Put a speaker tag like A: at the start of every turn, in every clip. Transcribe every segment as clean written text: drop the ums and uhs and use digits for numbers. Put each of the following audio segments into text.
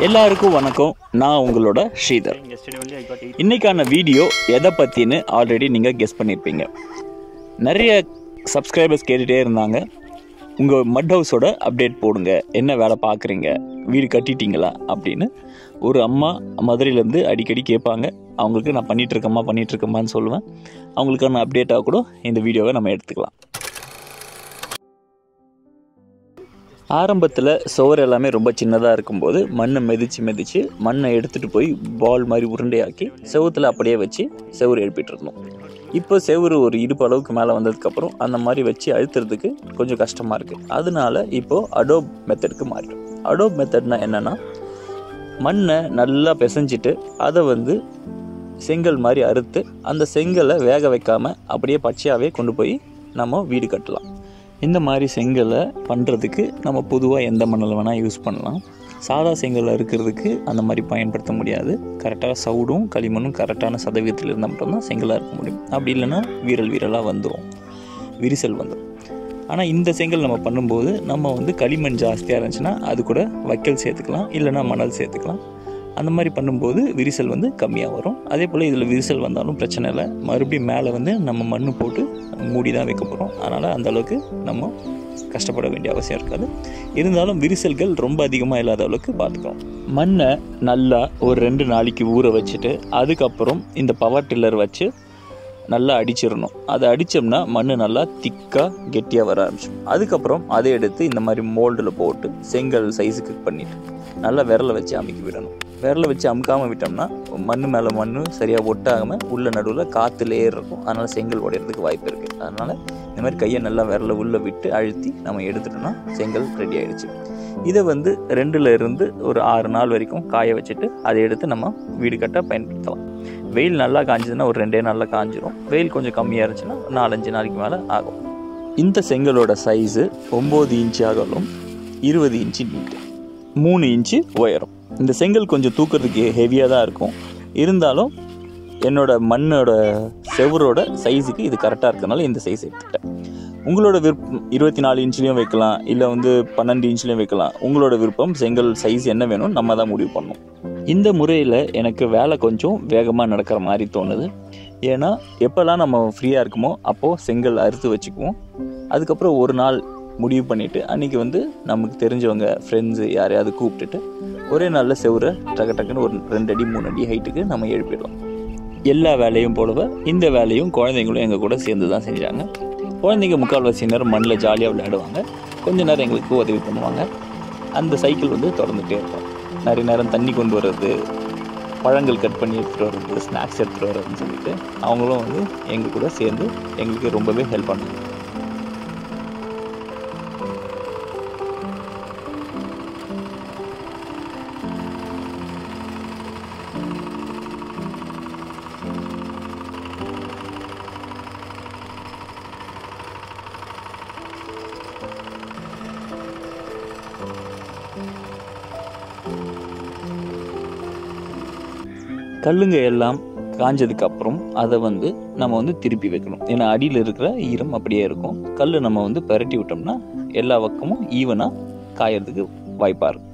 A: எல்லாருக்கும் வணக்கம். நான் உங்களோட ஸ்ரீதர். இன்னைக்கான வீடியோ எதை பற்றின்னு ஆல்ரெடி நீங்கள் கெஸ் பண்ணியிருப்பீங்க. நிறைய சப்ஸ்கிரைபர்ஸ் கேட்டுகிட்டே இருந்தாங்க, உங்கள் மட் ஹவுஸோட அப்டேட் போடுங்க, என்ன வேலை பார்க்குறீங்க, வீடு கட்டிட்டீங்களா அப்படின்னு. ஒரு அம்மா மதுரையிலேருந்து அடிக்கடி கேட்பாங்க. அவங்களுக்கு நான் பண்ணிகிட்ருக்கேம்மான்னு சொல்லுவேன். அவங்களுக்கான அப்டேட்டாக கூட இந்த வீடியோவை நம்ம எடுத்துக்கலாம். ஆரம்பத்தில் சுவர் எல்லாமே ரொம்ப சின்னதாக இருக்கும்போது மண்ணை மிதித்து மண்ணை எடுத்துகிட்டு போய் பால் மாதிரி உருண்டையாக்கி செவுத்தில் அப்படியே வச்சு செவுறு எழுப்பிட்டு இருந்தோம். இப்போ செவுறு ஒரு இடுப்பு அளவுக்கு மேலே வந்ததுக்கப்புறம் அந்த மாதிரி வச்சு அழுத்துறதுக்கு கொஞ்சம் கஷ்டமாக இருக்குது. அதனால இப்போது அடோப் மெத்தடுக்கு மாறிட்டோம். அடோப் மெத்தட்னா என்னென்னா, மண்ணை நல்லா பிசைஞ்சிட்டு அதை செங்கல் மாதிரி அறுத்து அந்த செங்கலை வேக வைக்காமல் அப்படியே பச்சையாகவே கொண்டு போய் நம்ம வீடு கட்டலாம். இந்த மாதிரி செங்கலை பண்ணுறதுக்கு நம்ம பொதுவாக எந்த மண்ணில் வேணால் யூஸ் பண்ணலாம். சாதா செங்கலை இருக்கிறதுக்கு அந்த மாதிரி பயன்படுத்த முடியாது. கரெக்டாக சவுடும் களிமண்ணும் கரெக்டான சதவீதத்தில் இருந்தால் மட்டும்தான் செங்கலாக இருக்க முடியும். அப்படி இல்லைன்னா வீரலாக வந்துடும், விரிசல் வந்துடும். ஆனால் இந்த செங்கல் நம்ம பண்ணும்போது நம்ம களிமண் ஜாஸ்தியாக இருந்துச்சுன்னா அது கூட வைக்கல் சேர்த்துக்கலாம், இல்லைனா மணல் சேர்த்துக்கலாம். அந்த மாதிரி பண்ணும்போது விரிசல் கம்மியாக வரும். அதே போல் இதில் விரிசல் வந்தாலும் பிரச்சனை இல்லை, மறுபடியும் மேலே நம்ம மண் போட்டு மூடி தான் வைக்க போகிறோம். அதனால் அந்தளவுக்கு நம்ம கஷ்டப்பட வேண்டிய அவசியம் இருக்காது. இருந்தாலும் விரிசல்கள் ரொம்ப அதிகமாக இல்லாத அளவுக்கு பார்த்துக்கலாம். மண்ணை நல்லா ஒரு 2 நாளைக்கு ஊற வச்சுட்டு அதுக்கப்புறம் இந்த பவர் டில்லர் வச்சு நல்லா அடிச்சிடணும். அதை அடித்தோம்னா மண் நல்லா திக்காக கெட்டியாக வர ஆரம்பிச்சிடும். அதுக்கப்புறம் அதை எடுத்து இந்த மாதிரி மோல்டில் போட்டு செங்கல் சைஸுக்கு பண்ணிவிட்டு நல்லா விரலை வச்சு அமுக்கி விடணும். விரலை வச்சு அமுக்காமல் விட்டோம்னா மண் மேலே மண் சரியாக ஒட்டாகாமல் உள்ள நடுவில் காற்று லேயர் இருக்கும். அதனால் செங்கல் உடையிறதுக்கு வாய்ப்பு இருக்குது. அதனால் இந்த மாதிரி கையை நல்லா விரலை உள்ளே விட்டு அழுத்தி நம்ம எடுத்துட்டோம்னா செங்கல் ரெடி ஆகிடுச்சு. இதை 2 இருந்து ஒரு 6 நாள் வரைக்கும் காய வச்சுட்டு அதை எடுத்து நம்ம வீடு கட்ட பயன்படுத்தலாம். வெயில் நல்லா காய்ஞ்சதுன்னா ஒரு 2 நாளில் காஞ்சிரும். வெயில் கொஞ்சம் கம்மியாக இருந்துச்சுன்னா 4-5 நாளைக்கு மேலே ஆகும். இந்த செங்கலோட சைஸு 9 இன்ச்சு அகலம், 20 இன்ச்சு நீட்டு, 3 இன்ச்சு உயரம். இந்த செங்கல் கொஞ்சம் தூக்கிறதுக்கு ஹெவியாக தான் இருக்கும். இருந்தாலும் என்னோட மண்ணோட செவரோட சைஸுக்கு இது கரெக்டாக இருக்கிறதுனால இந்த சைஸ் எடுத்துக்கிட்டேன். உங்களோட விருப்பம் 24 இன்ச்லேயும் வைக்கலாம், இல்லை 12 இன்ச்லேயும் வைக்கலாம். உங்களோட விருப்பம், செங்கல் சைஸ் என்ன வேணும்னு நம்ம தான் முடிவு பண்ணணும். இந்த முறையில் எனக்கு வேலை கொஞ்சம் வேகமாக நடக்கிற மாதிரி தோணுது. ஏன்னா எப்போல்லாம் நம்ம ஃப்ரீயாக இருக்குமோ அப்போது செங்கல் அறுத்து வச்சுக்குவோம். அதுக்கப்புறம் ஒரு நாள் முடிவு பண்ணிவிட்டு அன்றைக்கி நமக்கு தெரிஞ்சவங்க ஃப்ரெண்ட்ஸு யாரையாவது கூப்பிட்டுட்டு ஒரே நாளில் செவரை டக்குன்னு ஒரு 2 அடி 3 அடி ஹைட்டுக்கு நம்ம எழுப்பிடலாம். எல்லா வேலையும் போலவே இந்த வேலையும் குழந்தைங்களும் எங்கள் கூட சேர்ந்து தான் செஞ்சாங்க. குழந்தைங்க முக்கால்வாசி நேரம் மண்ணில் ஜாலியாக விளையாடுவாங்க, கொஞ்சம் நேரம் எங்களுக்கு உதவி பண்ணுவாங்க. அந்த சைக்கிள் தொடர்ந்துகிட்டே இருக்கும். நிறைய நேரம் தண்ணி கொண்டு வர்றது, பழங்கள் கட் பண்ணி எடுத்துகிட்டு வர்றது, ஸ்நாக்ஸ் எடுத்துகிட்டு வர்றதுன்னு சொல்லிட்டு அவங்களும் எங்கள் கூட சேர்ந்து எங்களுக்கு ரொம்பவே ஹெல்ப் பண்ணுவாங்க. கல்லுங்க எல்லாம் காஞ்சதுக்கப்புறம் அதை நம்ம திருப்பி வைக்கணும். ஏன்னா அடியில் இருக்கிற ஈரம் அப்படியே இருக்கும். கல் நம்ம பரட்டி விட்டோம்னா எல்லா பக்கமும் ஈவனாக காயறதுக்கு வாய்ப்பாக இருக்கும்.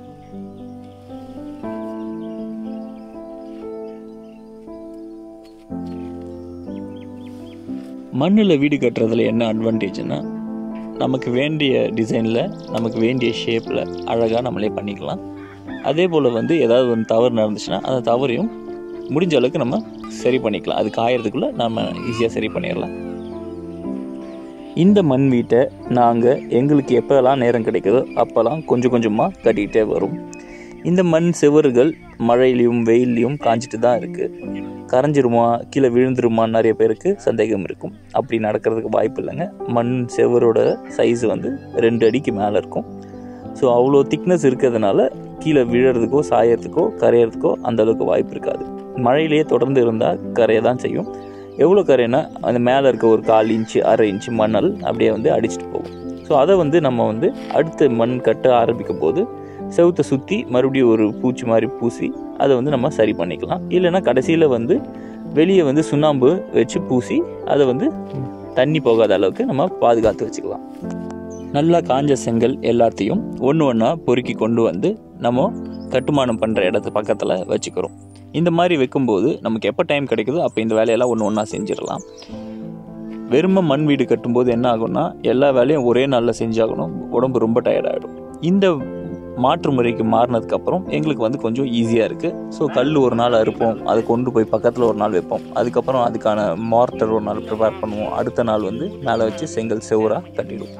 A: மண்ணில் வீடு கட்டுறதுல என்ன அட்வான்டேஜ்னா, நமக்கு வேண்டிய டிசைனில் நமக்கு வேண்டிய ஷேப்பில் அழகாக நம்மளே பண்ணிக்கலாம். அதே போல் ஏதாவது ஒரு தவறு நடந்துச்சுன்னா அந்த தவறையும் முடிஞ்ச அளவுக்கு நம்ம சரி பண்ணிக்கலாம். அது காயறதுக்குள்ளே நம்ம ஈஸியாக சரி பண்ணிடலாம். இந்த மண் வீட்டை நாங்கள் எங்களுக்கு எப்போல்லாம் நேரம் கிடைக்குதோ அப்போல்லாம் கொஞ்சம் கொஞ்சமாக கட்டிக்கிட்டே வரும். இந்த மண் செவறுகள் மழையிலையும் வெயிலையும் காஞ்சிட்டு தான் இருக்குது. கரைஞ்சிருமா, கீழே விழுந்துருமான்னு நிறைய பேருக்கு சந்தேகம் இருக்கும். அப்படி நடக்கிறதுக்கு வாய்ப்பு இல்லைங்க. மண் செவரோட சைஸ் 2 அடிக்கு மேலே இருக்கும். ஸோ அவ்வளோ திக்னஸ் இருக்கிறதுனால கீழே விழுறதுக்கோ சாயறதுக்கோ கரையிறதுக்கோ அந்தளவுக்கு வாய்ப்பு இருக்காது. மழையிலேயே தொடர்ந்து இருந்தால் கரையை தான் செய்யும். எவ்வளோ கரைனா அந்த மேலே இருக்க ஒரு 1/4 இன்ச்சு 1/2 இன்ச்சு மணல் அப்படியே அடிச்சுட்டு போகும். ஸோ அதை நம்ம அடுத்த மண் கட்ட ஆரம்பிக்கும் போது செவுத்தை சுற்றி மறுபடியும் ஒரு பூச்சி மாதிரி பூசி அதை நம்ம சரி பண்ணிக்கலாம். இல்லைன்னா கடைசியில் வெளியே சுண்ணாம்பு வச்சு பூசி அதை தண்ணி போகாத அளவுக்கு நம்ம பாதுகாத்து வச்சுக்கலாம். நல்லா காஞ்ச செங்கல் எல்லாத்தையும் ஒன்று ஒன்றா பொறுக்கி கொண்டு நம்ம கட்டுமானம் பண்ணுற இடத்து பக்கத்தில் வச்சுக்கிறோம். இந்த மாதிரி வைக்கும்போது நமக்கு எப்போ டைம் கிடைக்குதோ அப்போ இந்த வேலையெல்லாம் ஒன்று ஒன்றா செஞ்சிடலாம். வெறுமை மண் வீடு கட்டும்போது என்ன ஆகும்னா எல்லா வேலையும் ஒரே நாளில் செஞ்சாகணும், உடம்பு ரொம்ப டயர்டாகிடும். இந்த மாற்று முறைக்கு மாறினதுக்கப்புறம் எங்களுக்கு வந்து கொஞ்சம் ஈஸியாக இருக்குது. ஸோ கல் ஒரு நாள் அறுப்போம், அதை கொண்டு போய் பக்கத்தில் ஒரு நாள் வைப்போம், அதுக்கப்புறம் அதுக்கான மார்ட்டர் ஒரு நாள் ப்ரிப்பேர் பண்ணுவோம், அடுத்த நாள் வந்து மேலே வச்சு செங்கல் செவராக கட்டிடுவோம்.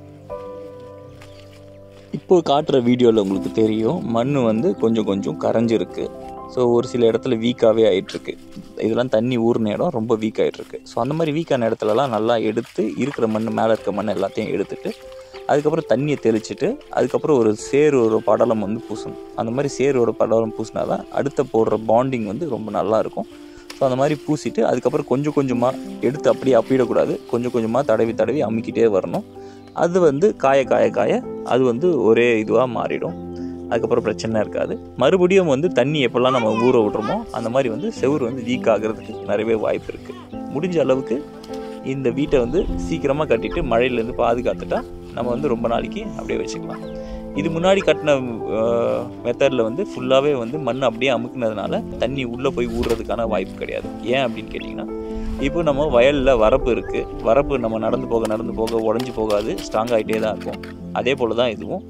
A: இப்போ காட்டுற வீடியோவில் உங்களுக்கு தெரியும் மண் வந்து கொஞ்சம் கொஞ்சம் கரைஞ்சிருக்கு. ஸோ ஒரு சில இடத்துல வீக்காகவே ஆகிட்டுருக்கு. இதெல்லாம் தண்ணி ஊறின இடம் ரொம்ப வீக் ஆகிட்டுருக்கு. ஸோ அந்த மாதிரி வீக்கான இடத்துலலாம் நல்லா எடுத்து இருக்கிற மண் மேலே இருக்க மண் எல்லாத்தையும் எடுத்துட்டு அதுக்கப்புறம் தண்ணியை தெளிச்சுட்டு அதுக்கப்புறம் ஒரு சேரோட படலம் வந்து பூசணும். அந்த மாதிரி சேரோட படலம் பூசினா தான் அடுத்த போடுற பாண்டிங் வந்து ரொம்ப நல்லாயிருக்கும். ஸோ அந்த மாதிரி பூசிட்டு அதுக்கப்புறம் கொஞ்சம் கொஞ்சமாக எடுத்து அப்படியே அப்பிடக்கூடாது, கொஞ்சம் கொஞ்சமாக தடவி தடவி அமுக்கிட்டே வரணும். அது வந்து காய காய காய அது வந்து ஒரே இதுவாக மாறிடும். அதுக்கப்புறம் பிரச்சனை இருக்காது. மறுபடியும் வந்து தண்ணி எப்போல்லாம் நம்ம ஊற விட்றோமோ அந்த மாதிரி வந்து செவுறு வந்து வீக் ஆகிறதுக்கு நிறையவே வாய்ப்பு இருக்குது. முடிஞ்ச அளவுக்கு இந்த வீட்டை வந்து சீக்கிரமாக கட்டிட்டு மழையிலேருந்து பாதுகாத்துட்டா நம்ம வந்து ரொம்ப நாளைக்கு அப்படியே வச்சுக்கலாம். இது முன்னாடி கட்டின மெத்தடில் வந்து ஃபுல்லாகவே வந்து மண் அப்படியே அமுக்குனதுனால தண்ணி உள்ளே போய் ஊறுறதுக்கான வாய்ப்பு கிடையாது. ஏன் அப்படின்னு கேட்டிங்கன்னா, இப்போ நம்ம வயலில் வரப்பு இருக்குது, வரப்பு நம்ம நடந்து போக உடஞ்சி போகாது, ஸ்ட்ராங் ஆகிட்டே தான் இருக்கும். அதே போல் தான் இதுவும்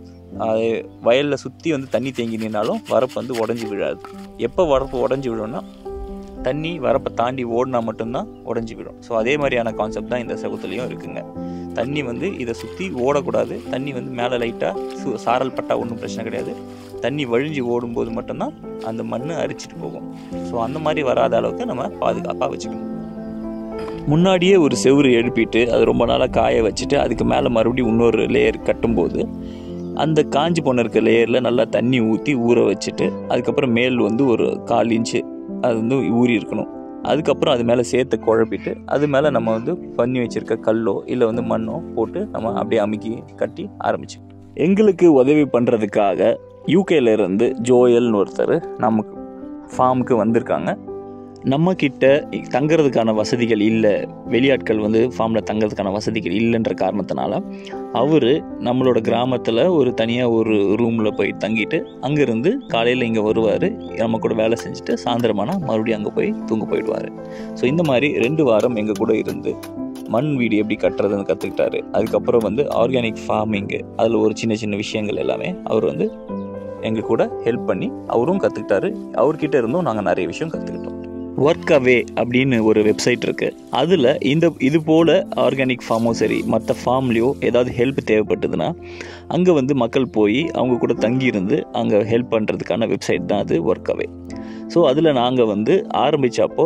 A: வயலில் சுற்றி வந்து தண்ணி தேங்கி நின்னாலும் வரப்பு வந்து உடஞ்சி விழாது. எப்போ வரப்பு உடஞ்சி விழும்னா தண்ணி வரப்பை தாண்டி ஓடினா மட்டும்தான் உடஞ்சி விடும். ஸோ அதே மாதிரியான கான்செப்ட் தான் இந்த செவுத்துலேயும் இருக்குங்க. தண்ணி வந்து இதை சுற்றி ஓடக்கூடாது. தண்ணி வந்து மேலே லைட்டாக சாரல் பட்டா ஒன்றும் பிரச்சனை கிடையாது. தண்ணி வழிஞ்சு ஓடும்போது மட்டும்தான் அந்த மண் அரிச்சிட்டு போகும். ஸோ அந்த மாதிரி வராத அளவுக்கு நம்ம பாதுகாப்பாக வச்சுக்கணும். முன்னாடியே ஒரு செவுறு எழுப்பிட்டு அது ரொம்ப நாளாக காய வச்சுட்டு அதுக்கு மேலே மறுபடியும் இன்னொரு லேயர் கட்டும்போது அந்த காஞ்சி போன இருக்க லேயரில் நல்லா தண்ணி ஊற்றி ஊற வச்சுட்டு அதுக்கப்புறம் மேல் வந்து ஒரு 1/4 இன்ச்சு அது வந்து ஊறி இருக்கணும். அதுக்கப்புறம் அது மேலே சேர்த்து குழப்பிட்டு அது மேலே நம்ம வந்து பண்ணி வச்சுருக்க கல்லோ இல்லை வந்து மண்ணோ போட்டு நம்ம அப்படியே அமுக்கி கட்டி ஆரம்பிச்சு. எங்களுக்கு உதவி பண்ணுறதுக்காக யூகேலேருந்து ஜோயல்னு ஒருத்தர் நமக்கு ஃபார்முக்கு வந்திருக்காங்க. நம்மக்கிட்ட தங்கிறதுக்கான வசதிகள் இல்லை, வெளியாட்கள் வந்து ஃபார்மில் தங்கிறதுக்கான வசதிகள் இல்லைன்ற காரணத்தினால அவர் நம்மளோட கிராமத்தில் ஒரு தனியாக ஒரு ரூமில் போய் தங்கிட்டு அங்கேருந்து காலையில் இங்கே வருவார், நம்ம கூட வேலை செஞ்சுட்டு சாயந்தரமானா மறுபடியும் அங்கே போய் தூங்க போயிடுவார். ஸோ இந்த மாதிரி 2 வாரம் எங்கள் கூட இருந்து மண் வீடு எப்படி கட்டுறதுன்னு கற்றுக்கிட்டாரு. அதுக்கப்புறம் வந்து ஆர்கானிக் ஃபார்மிங்கு அதில் ஒரு சின்ன சின்ன விஷயங்கள் எல்லாமே அவர் வந்து எங்கள் கூட ஹெல்ப் பண்ணி அவரும் கற்றுக்கிட்டாரு. அவர்கிட்ட இருந்தும் நாங்கள் நிறைய விஷயம் கற்றுக்கிட்டோம். ஒர்க்அவே அப்படின்னு ஒரு வெப்சைட் இருக்குது. அதில் இது போல் ஆர்கானிக் ஃபார்மோ சரி மற்ற ஃபார்ம்லேயோ ஏதாவது ஹெல்ப் தேவைப்பட்டதுன்னா அங்கே வந்து மக்கள் போய் அவங்க கூட தங்கியிருந்து அங்கே ஹெல்ப் பண்ணுறதுக்கான வெப்சைட் தான் அது ஒர்க்அவே. ஸோ அதில் நாங்கள் வந்து ஆரம்பித்தப்போ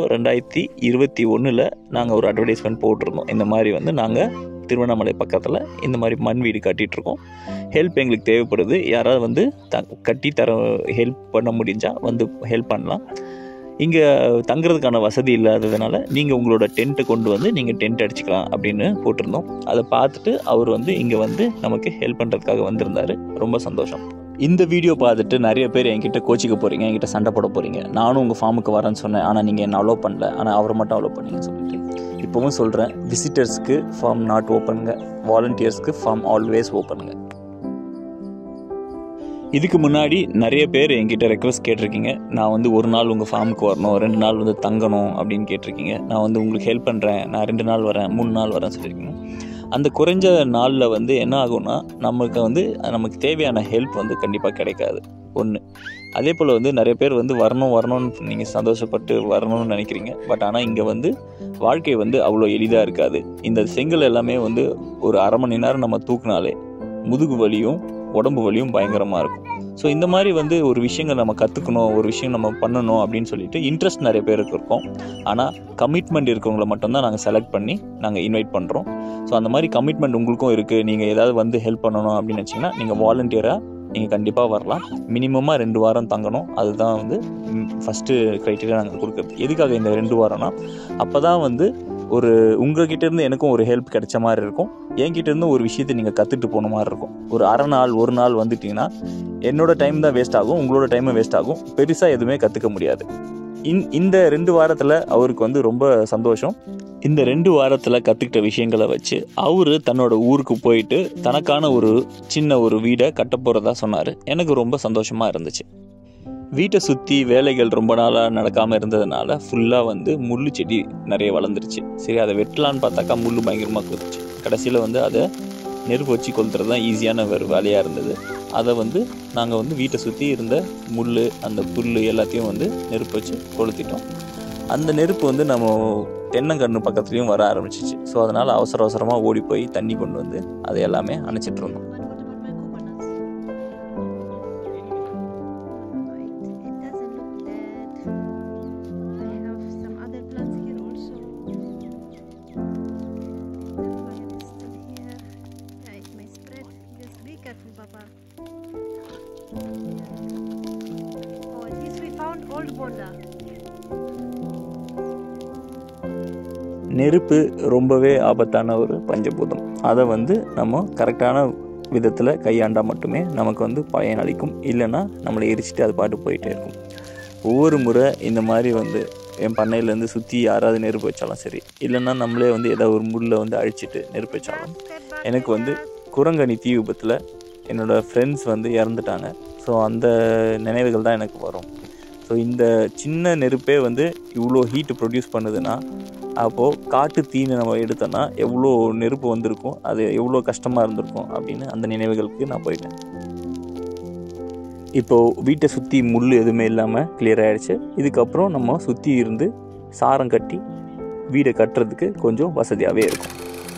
A: 2021 நாங்கள் ஒரு அட்வர்டைஸ்மெண்ட் போட்டிருந்தோம். இந்த மாதிரி வந்து நாங்கள் திருவண்ணாமலை பக்கத்தில் இந்த மாதிரி மண் வீடு கட்டிகிட்ருக்கோம், ஹெல்ப் எங்களுக்கு தேவைப்படுது, யாராவது வந்து கட்டி ஹெல்ப் பண்ண முடிஞ்சால் வந்து ஹெல்ப் பண்ணலாம். இங்கே தங்குறதுக்கான வசதி இல்லாததுனால நீங்கள் உங்களோட டென்ட்டை கொண்டு வந்து நீங்கள் டென்ட் அடிச்சுக்கலாம் அப்படின்னு போட்டிருந்தோம். அதை பார்த்துட்டு அவர் வந்து இங்கே வந்து நமக்கு ஹெல்ப் பண்ணுறதுக்காக வந்திருந்தார். ரொம்ப சந்தோஷம். இந்த வீடியோ பார்த்துட்டு நிறைய பேர் என்கிட்ட கோச்சிக்க போகிறீங்க, என்கிட்ட சண்டை போட போகிறீங்க. நானும் உங்கள் ஃபார்முக்கு வரேன்னு சொன்னேன், ஆனால் நீங்கள் என்ன அலோவ் பண்ணல, ஆனால் அவரை மட்டும் அலோவ் பண்ணீங்கன்னு சொல்லிட்டு இப்போவும் சொல்கிறேன், விசிட்டர்ஸ்க்கு ஃபார்ம் நாட் ஓப்பனுங்க, வாலண்டியர்ஸ்க்கு ஃபார்ம் ஆல்வேஸ் ஓப்பனுங்க. இதுக்கு முன்னாடி நிறைய பேர் என்கிட்ட ரெக்வஸ்ட் கேட்டிருக்கீங்க, நான் வந்து ஒரு நாள் உங்கள் ஃபார்முக்கு வரணும், 2 நாள் வந்து தங்கணும் அப்படின்னு கேட்டிருக்கீங்க. நான் வந்து உங்களுக்கு ஹெல்ப் பண்ணுறேன், நான் 2 நாள் வரேன், 3 நாள் வரேன் சொல்லியிருக்கீங்க. அந்த குறைஞ்ச நாளில் வந்து என்ன ஆகும்னா நமக்கு தேவையான ஹெல்ப் வந்து கண்டிப்பாக கிடைக்காது ஒன்று. அதே போல் வந்து நிறைய பேர் வந்து வரணும்னு நீங்கள் சந்தோஷப்பட்டு வரணும்னு நினைக்கிறீங்க. பட் ஆனால் இங்கே வந்து வாழ்க்கை வந்து அவ்வளோ எளிதாக இருக்காது. இந்த செங்கல் எல்லாமே வந்து ஒரு 1/2 மணி நேரம் நம்ம தூக்குனாலே முதுகு வலியும் உடம்பு வலியும் பயங்கரமாக இருக்கும். ஸோ இந்த மாதிரி வந்து ஒரு விஷயங்கள் நம்ம கற்றுக்கணும், ஒரு விஷயம் நம்ம பண்ணணும் அப்படின்னு சொல்லிட்டு இன்ட்ரெஸ்ட் நிறைய பேருக்கு இருக்கும். ஆனால் கமிட்மெண்ட் இருக்கவங்களை மட்டும்தான் நாங்கள் செலக்ட் பண்ணி நாங்கள் இன்வைட் பண்ணுறோம். ஸோ அந்த மாதிரி கமிட்மெண்ட் உங்களுக்கும் இருக்குது, நீங்கள் ஏதாவது வந்து ஹெல்ப் பண்ணணும் அப்படின்னு வச்சிங்கன்னா நீங்கள் வாலண்டியராக நீங்கள் கண்டிப்பாக வரலாம். மினிமமாக 2 வாரம் தங்கணும். அதுதான் வந்து ஃபஸ்ட்டு க்ரைட்டீரியா நாங்கள் கொடுக்குறது. எதுக்காக இந்த 2 வாரம்னா அப்போ தான் வந்து ஒரு உங்கள்கிட்டேருந்து எனக்கும் ஒரு ஹெல்ப் கிடைச்ச மாதிரி இருக்கும், என்கிட்டேருந்து ஒரு விஷயத்தை நீங்கள் கற்றுட்டு போன மாதிரி இருக்கும். ஒரு 1/2 நாள் 1 நாள் வந்துட்டிங்கன்னா என்னோடய டைம் தான் வேஸ்ட் ஆகும், உங்களோட டைமும் வேஸ்ட் ஆகும், பெருசாக எதுவுமே கற்றுக்க முடியாது. இந்த 2 வாரத்தில் அவருக்கு வந்து ரொம்ப சந்தோஷம். இந்த 2 வாரத்தில் கற்றுக்கிட்ட விஷயங்களை வச்சு அவர் தன்னோட ஊருக்கு போயிட்டு தனக்கான ஒரு சின்ன ஒரு வீடை கட்ட போகிறதா சொன்னார். எனக்கு ரொம்ப சந்தோஷமாக இருந்துச்சு. வீட்டை சுற்றி வேலைகள் ரொம்ப நாளாக நடக்காமல் இருந்ததுனால ஃபுல்லாக வந்து முள் செடி நிறைய வளர்ந்துருச்சு. சரி, அதை வெட்டலான்னு பார்த்தாக்கா முள் பயங்கரமாக கொத்துச்சு. கடைசியில் வந்து அதை நெருப்பு வச்சு கொளுத்துறது தான் ஈஸியான ஒரு வேலையாக இருந்தது. அதை வந்து நாங்கள் வந்து வீட்டை சுற்றி இருந்த முள், அந்த புல் எல்லாத்தையும் வந்து நெருப்பு வச்சு கொளுத்திட்டோம். அந்த நெருப்பு வந்து நம்ம தென்னங்கன்று பக்கத்துலேயும் வர ஆரம்பிச்சிச்சு. ஸோ அதனால் அவசரமாக ஓடி போய் தண்ணி கொண்டு வந்து அதை எல்லாமே அணைச்சிட்டு இருந்தோம். நெருப்பு ரொம்பவே ஆபத்தான ஒரு பஞ்சபூதம். அதை வந்து நம்ம கரெக்டான விதத்தில் கையாண்டால் மட்டுமே நமக்கு வந்து பயனளிக்கும். இல்லைன்னா நம்மளை எரிச்சிட்டு அது பாட்டு போயிட்டே இருக்கும். ஒவ்வொரு முறை இந்த மாதிரி வந்து என் பண்ணையிலேருந்து சுற்றி யாராவது நெருப்பு வச்சாலும் சரி, இல்லைன்னா நம்மளே வந்து ஏதாவது ஒரு முள்ளை வந்து அழிச்சிட்டு நெருப்பு வச்சாலும், எனக்கு வந்து குரங்கணி தீ விபத்தில் என்னோடய ஃப்ரெண்ட்ஸ் வந்து இறந்துட்டாங்க. ஸோ அந்த நினைவுகள் தான் எனக்கு வரும். ஸோ இந்த சின்ன நெருப்பே வந்து இவ்வளோ ஹீட்டு ப்ரொடியூஸ் பண்ணுதுன்னா, அப்போது காட்டு தீனை நம்ம எடுத்தோன்னா எவ்வளோ நெருப்பு வந்திருக்கும், அது எவ்வளோ கஷ்டமாக இருந்திருக்கும் அப்படின்னு அந்த நினைவுகளுக்கு நான் போயிட்டேன். இப்போது வீட்டை சுற்றி முள் எதுவுமே இல்லாமல் கிளியர் ஆகிடுச்சு. இதுக்கப்புறம் நம்ம சுற்றி இருந்து சாரம் கட்டி வீடை கட்டுறதுக்கு கொஞ்சம் வசதியாகவே இருக்கும்.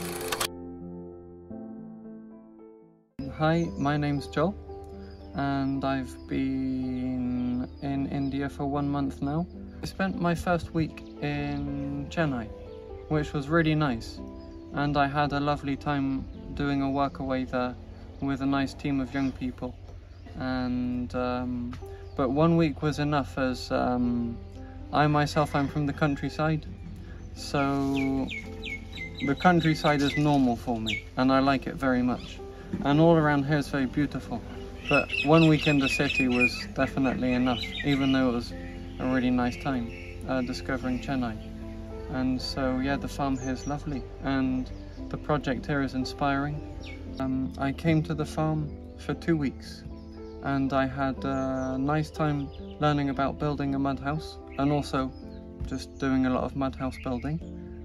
B: Hi, my name's Joel and I've been in India for 1 month now. I spent my first week in Chennai, which was really nice, and I had a lovely time doing a workaway there with a nice team of young people. And but 1 week was enough, as I myself am from the countryside, so the countryside is normal for me and I like it very much, and all around here is very beautiful. But 1 week in the city was definitely enough, even though it was a really nice time discovering Chennai. And so yeah, the farm here is lovely and the project here is inspiring. I came to the farm for 2 weeks and I had a nice time learning about building a mud house and also just doing a lot of mud house building.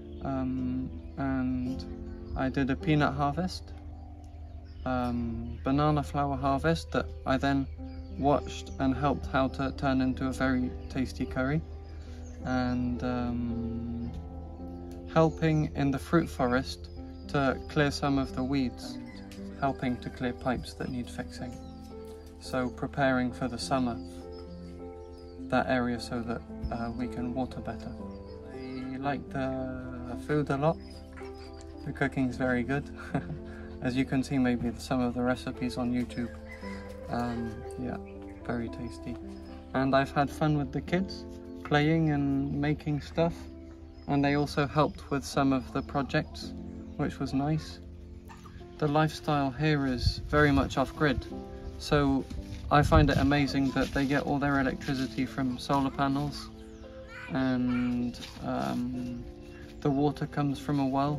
B: And I did a peanut harvest, banana flower harvest that I then watched and helped how to turn into a very tasty curry, and helping in the fruit forest to clear some of the weeds, helping to clear pipes that need fixing. So preparing for the summer, that area, so that we can water better. I like the food a lot. The cooking is very good. As you can see maybe some of the recipes on YouTube. Yeah, very tasty. And I've had fun with the kids, playing and making stuff. And they also helped with some of the projects, which was nice. The lifestyle here is very much off-grid. So I find it amazing that they get all their electricity from solar panels. And the water comes from a well.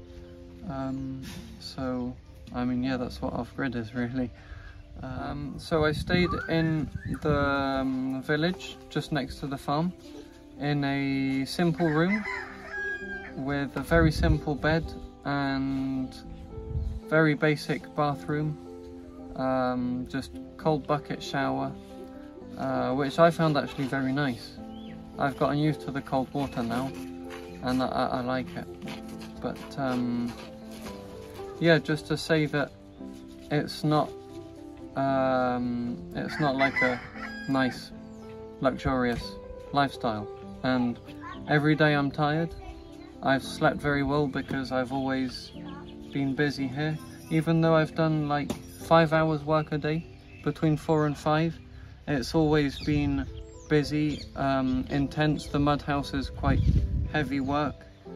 B: So I mean, yeah, that's what off-grid is really. So I stayed in the village just next to the farm in a simple room with a very simple bed and very basic bathroom, just cold bucket shower, which I found actually very nice. I've gotten used to the cold water now and I like it. But yeah, just to say that it's not like a nice, luxurious lifestyle. And every day I'm tired. I've slept very well because I've always been busy here. Even though I've done like 5 hours work a day, between 4 and 5, it's always been busy, intense. The mud house is quite heavy work.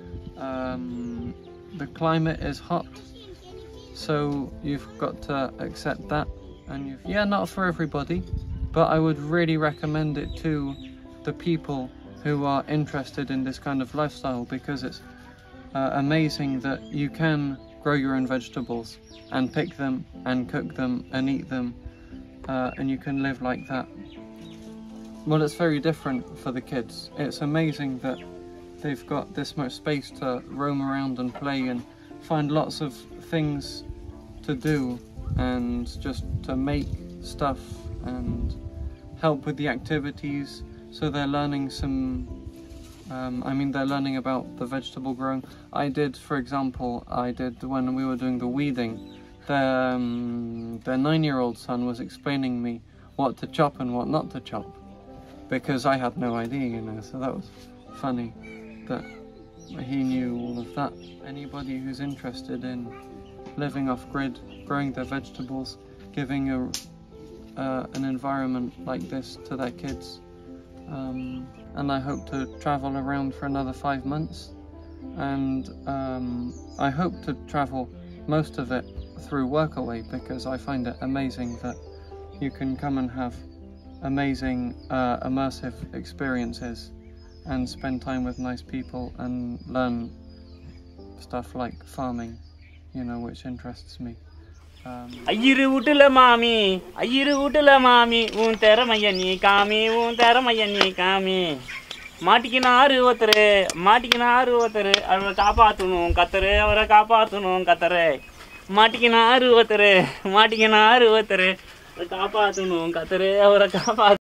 B: The climate is hot. So you've got to accept that, and yeah, not for everybody, but I would really recommend it to the people who are interested in this kind of lifestyle, because it's amazing that you can grow your own vegetables and pick them and cook them and eat them, and you can live like that. well, it's very different for the kids. It's amazing that they've got this much space to roam around and play and find lots of things to do and just to make stuff and help with the activities. So they're learning some, they're learning about the vegetable growing. For example, when we were doing the weeding, their 9-year-old son was explaining me what to chop and what not to chop, because I had no idea, so that was funny that he knew all of that. Anybody who's interested in living off grid, growing their vegetables, giving an environment like this to their kids, and I hope to travel around for another 5 months, and I hope to travel most of it through Workaway, because I find it amazing that you can come and have amazing immersive experiences and spend time with nice people and learn stuff like farming, which interests me.
C: Ayiru utula mami, un teramaya ni kami. Matikinaru otare, avara kaapaathunu katare. Matikinaru otare, avara kaapaathunu katare, avara